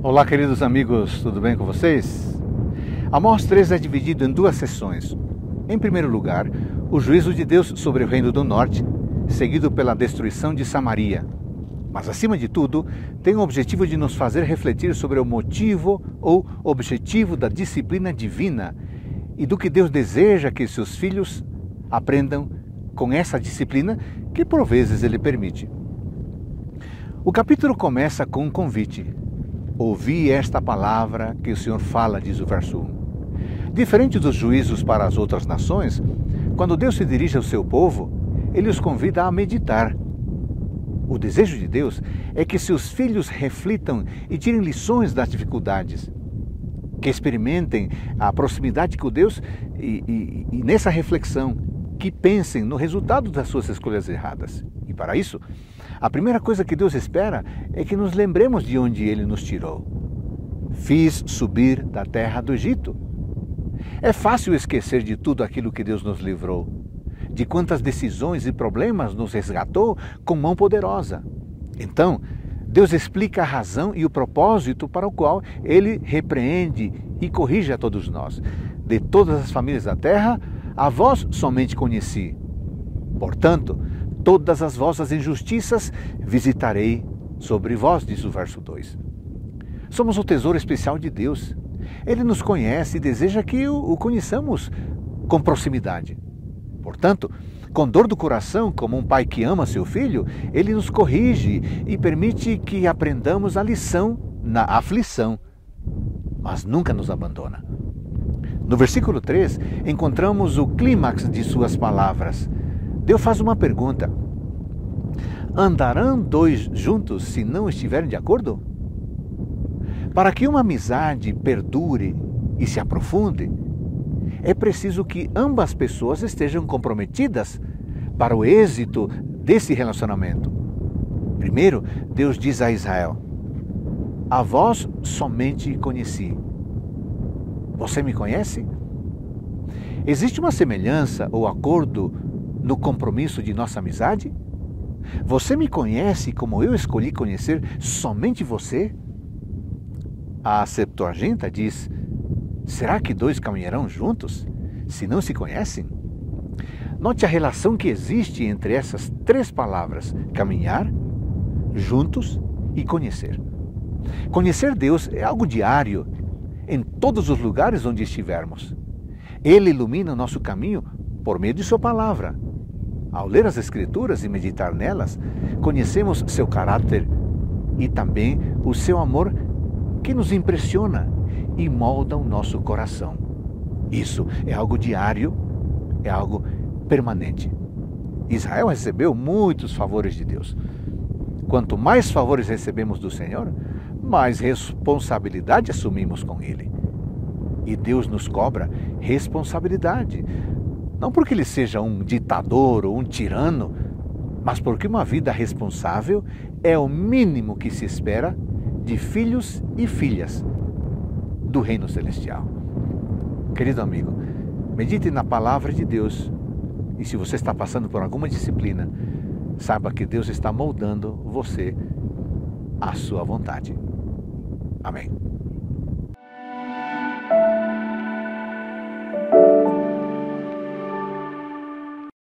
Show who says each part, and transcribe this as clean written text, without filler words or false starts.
Speaker 1: Olá, queridos amigos, tudo bem com vocês? Amós 3 é dividido em duas seções. Em primeiro lugar, o juízo de Deus sobre o reino do norte, seguido pela destruição de Samaria. Mas, acima de tudo, tem o objetivo de nos fazer refletir sobre o motivo ou objetivo da disciplina divina e do que Deus deseja que seus filhos aprendam com essa disciplina que por vezes Ele permite. O capítulo começa com um convite. Ouvi esta palavra que o Senhor fala, diz o verso 1. Diferente dos juízos para as outras nações, quando Deus se dirige ao seu povo, Ele os convida a meditar. O desejo de Deus é que seus filhos reflitam e tirem lições das dificuldades, que experimentem a proximidade com Deus e nessa reflexão, que pensem no resultado das suas escolhas erradas. E para isso, a primeira coisa que Deus espera é que nos lembremos de onde Ele nos tirou. Fiz subir da terra do Egito. É fácil esquecer de tudo aquilo que Deus nos livrou, de quantas decisões e problemas nos resgatou com mão poderosa. Então, Deus explica a razão e o propósito para o qual Ele repreende e corrige a todos nós. De todas as famílias da terra, a vós somente conheci. Portanto, todas as vossas injustiças visitarei sobre vós, diz o verso 2. Somos o tesouro especial de Deus. Ele nos conhece e deseja que o conheçamos com proximidade. Portanto, com dor do coração, como um pai que ama seu filho, Ele nos corrige e permite que aprendamos a lição na aflição, mas nunca nos abandona. No versículo 3, encontramos o clímax de suas palavras. Deus faz uma pergunta: andarão dois juntos se não estiverem de acordo? Para que uma amizade perdure e se aprofunde, é preciso que ambas pessoas estejam comprometidas para o êxito desse relacionamento. Primeiro, Deus diz a Israel: a vós somente conheci. Você me conhece? Existe uma semelhança ou acordo no compromisso de nossa amizade? Você me conhece como eu escolhi conhecer somente você? A Septuaginta diz: será que dois caminharão juntos, se não se conhecem? Note a relação que existe entre essas três palavras: caminhar, juntos e conhecer. Conhecer Deus é algo diário, em todos os lugares onde estivermos. Ele ilumina o nosso caminho por meio de sua palavra. Ao ler as Escrituras e meditar nelas, conhecemos seu caráter e também o seu amor, que nos impressiona e molda o nosso coração. Isso é algo diário, é algo permanente. Israel recebeu muitos favores de Deus. Quanto mais favores recebemos do Senhor, mais responsabilidade assumimos com Ele. E Deus nos cobra responsabilidade, não porque Ele seja um ditador ou um tirano, mas porque uma vida responsável é o mínimo que se espera de filhos e filhas do Reino Celestial. Querido amigo, medite na palavra de Deus e se você está passando por alguma disciplina, saiba que Deus está moldando você à sua vontade. Amém.